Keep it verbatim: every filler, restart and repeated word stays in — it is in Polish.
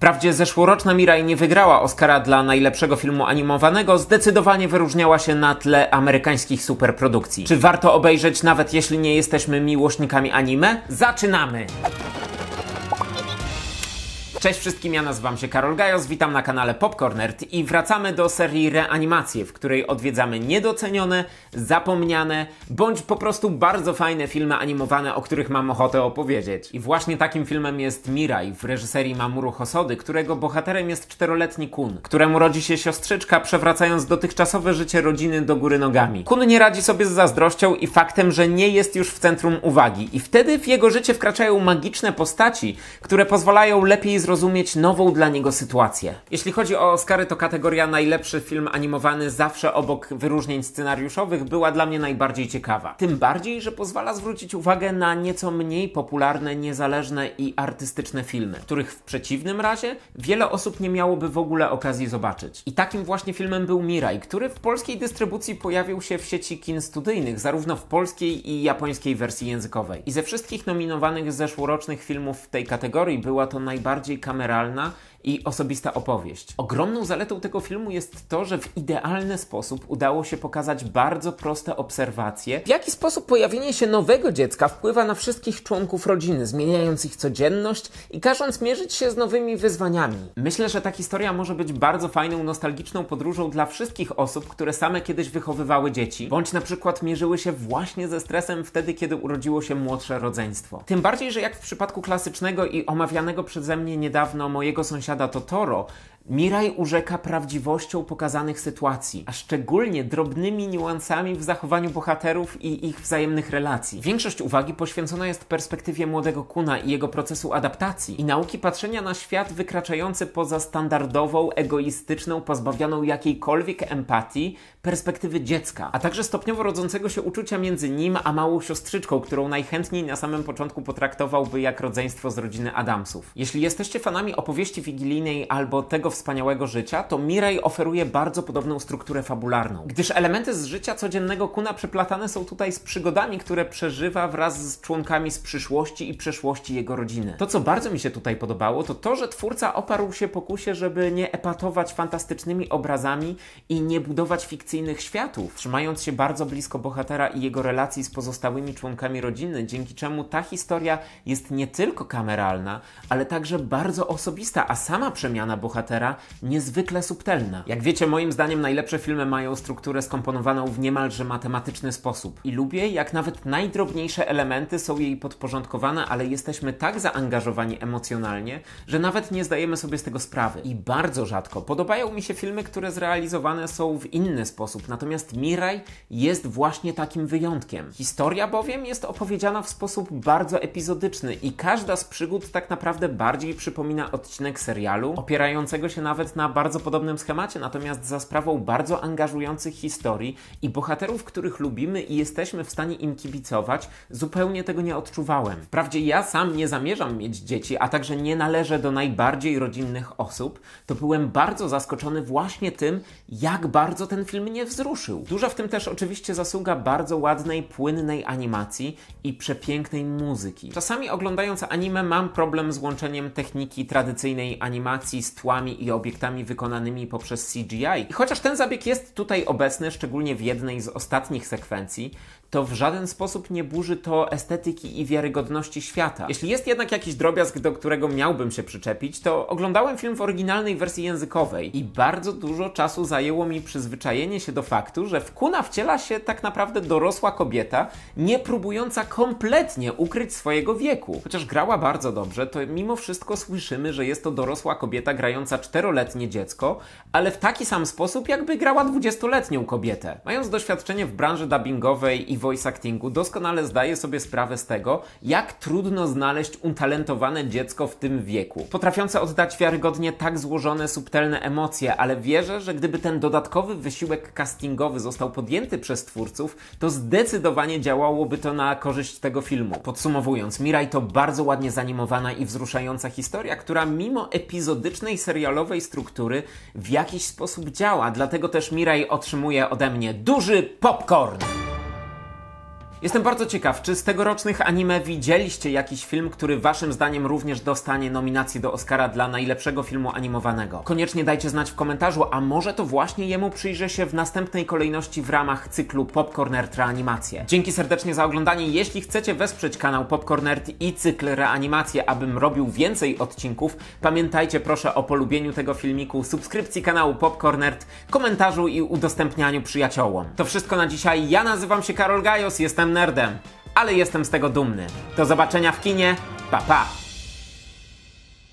Wprawdzie zeszłoroczna Mirai nie wygrała Oscara dla najlepszego filmu animowanego, zdecydowanie wyróżniała się na tle amerykańskich superprodukcji. Czy warto obejrzeć, nawet jeśli nie jesteśmy miłośnikami anime? Zaczynamy! Cześć wszystkim, ja nazywam się Karol Gajos, witam na kanale Popcorn Nerd i wracamy do serii Reanimacje, w której odwiedzamy niedocenione, zapomniane, bądź po prostu bardzo fajne filmy animowane, o których mam ochotę opowiedzieć. I właśnie takim filmem jest Mirai w reżyserii Mamoru Hosody, którego bohaterem jest czteroletni Kun, któremu rodzi się siostrzyczka, przewracając dotychczasowe życie rodziny do góry nogami. Kun nie radzi sobie z zazdrością i faktem, że nie jest już w centrum uwagi i wtedy w jego życie wkraczają magiczne postaci, które pozwalają lepiej zrozumieć rozumieć nową dla niego sytuację. Jeśli chodzi o Oscary, to kategoria najlepszy film animowany zawsze obok wyróżnień scenariuszowych była dla mnie najbardziej ciekawa. Tym bardziej, że pozwala zwrócić uwagę na nieco mniej popularne, niezależne i artystyczne filmy, których w przeciwnym razie wiele osób nie miałoby w ogóle okazji zobaczyć. I takim właśnie filmem był Mirai, który w polskiej dystrybucji pojawił się w sieci kin studyjnych, zarówno w polskiej i japońskiej wersji językowej. I ze wszystkich nominowanych zeszłorocznych filmów w tej kategorii była to najbardziej kameralna i osobista opowieść. Ogromną zaletą tego filmu jest to, że w idealny sposób udało się pokazać bardzo proste obserwacje, w jaki sposób pojawienie się nowego dziecka wpływa na wszystkich członków rodziny, zmieniając ich codzienność i każąc mierzyć się z nowymi wyzwaniami. Myślę, że ta historia może być bardzo fajną, nostalgiczną podróżą dla wszystkich osób, które same kiedyś wychowywały dzieci, bądź na przykład mierzyły się właśnie ze stresem wtedy, kiedy urodziło się młodsze rodzeństwo. Tym bardziej, że jak w przypadku klasycznego i omawianego przeze mnie niedawno mojego sąsiada Totoro, Mirai urzeka prawdziwością pokazanych sytuacji, a szczególnie drobnymi niuansami w zachowaniu bohaterów i ich wzajemnych relacji. Większość uwagi poświęcona jest perspektywie młodego Kuna i jego procesu adaptacji i nauki patrzenia na świat wykraczający poza standardową, egoistyczną, pozbawioną jakiejkolwiek empatii perspektywy dziecka, a także stopniowo rodzącego się uczucia między nim a małą siostrzyczką, którą najchętniej na samym początku potraktowałby jak rodzeństwo z rodziny Adamsów. Jeśli jesteście fanami opowieści wigilijnej albo tego wspaniałego życia, to Mirai oferuje bardzo podobną strukturę fabularną, gdyż elementy z życia codziennego Kuna przeplatane są tutaj z przygodami, które przeżywa wraz z członkami z przyszłości i przeszłości jego rodziny. To, co bardzo mi się tutaj podobało, to to, że twórca oparł się pokusie, żeby nie epatować fantastycznymi obrazami i nie budować fikcyjnych światów, trzymając się bardzo blisko bohatera i jego relacji z pozostałymi członkami rodziny, dzięki czemu ta historia jest nie tylko kameralna, ale także bardzo osobista, a sama przemiana bohatera niezwykle subtelna. Jak wiecie, moim zdaniem najlepsze filmy mają strukturę skomponowaną w niemalże matematyczny sposób. I lubię, jak nawet najdrobniejsze elementy są jej podporządkowane, ale jesteśmy tak zaangażowani emocjonalnie, że nawet nie zdajemy sobie z tego sprawy. I bardzo rzadko podobają mi się filmy, które zrealizowane są w inny sposób. Natomiast Mirai jest właśnie takim wyjątkiem. Historia bowiem jest opowiedziana w sposób bardzo epizodyczny i każda z przygód tak naprawdę bardziej przypomina odcinek serialu, opierającego się nawet na bardzo podobnym schemacie, natomiast za sprawą bardzo angażujących historii i bohaterów, których lubimy i jesteśmy w stanie im kibicować, zupełnie tego nie odczuwałem. Wprawdzie ja sam nie zamierzam mieć dzieci, a także nie należę do najbardziej rodzinnych osób, to byłem bardzo zaskoczony właśnie tym, jak bardzo ten film mnie wzruszył. Duża w tym też oczywiście zasługa bardzo ładnej, płynnej animacji i przepięknej muzyki. Czasami oglądając anime mam problem z łączeniem techniki tradycyjnej animacji z tłami i obiektami wykonanymi poprzez C G I. I chociaż ten zabieg jest tutaj obecny, szczególnie w jednej z ostatnich sekwencji, to w żaden sposób nie burzy to estetyki i wiarygodności świata. Jeśli jest jednak jakiś drobiazg, do którego miałbym się przyczepić, to oglądałem film w oryginalnej wersji językowej i bardzo dużo czasu zajęło mi przyzwyczajenie się do faktu, że w Kuna wciela się tak naprawdę dorosła kobieta, nie próbująca kompletnie ukryć swojego wieku. Chociaż grała bardzo dobrze, to mimo wszystko słyszymy, że jest to dorosła kobieta grająca czteroletnie dziecko, ale w taki sam sposób, jakby grała dwudziestoletnią kobietę. Mając doświadczenie w branży dubbingowej i voice actingu, doskonale zdaję sobie sprawę z tego, jak trudno znaleźć utalentowane dziecko w tym wieku, potrafiące oddać wiarygodnie tak złożone, subtelne emocje, ale wierzę, że gdyby ten dodatkowy wysiłek castingowy został podjęty przez twórców, to zdecydowanie działałoby to na korzyść tego filmu. Podsumowując, Mirai to bardzo ładnie zanimowana i wzruszająca historia, która mimo epizodycznej serialowej struktury w jakiś sposób działa, dlatego też Mirai otrzymuje ode mnie duży popcorn! Jestem bardzo ciekaw, czy z tegorocznych anime widzieliście jakiś film, który waszym zdaniem również dostanie nominację do Oscara dla najlepszego filmu animowanego. Koniecznie dajcie znać w komentarzu, a może to właśnie jemu przyjrzę się w następnej kolejności w ramach cyklu Popcorn Nerd Reanimacje. Dzięki serdecznie za oglądanie. Jeśli chcecie wesprzeć kanał Popcorn Nerd i cykl Reanimacje, abym robił więcej odcinków, pamiętajcie proszę o polubieniu tego filmiku, subskrypcji kanału Popcorn Nerd, komentarzu i udostępnianiu przyjaciołom. To wszystko na dzisiaj. Ja nazywam się Karol Gajos, jestem nerdem, ale jestem z tego dumny. Do zobaczenia w kinie. Pa, pa!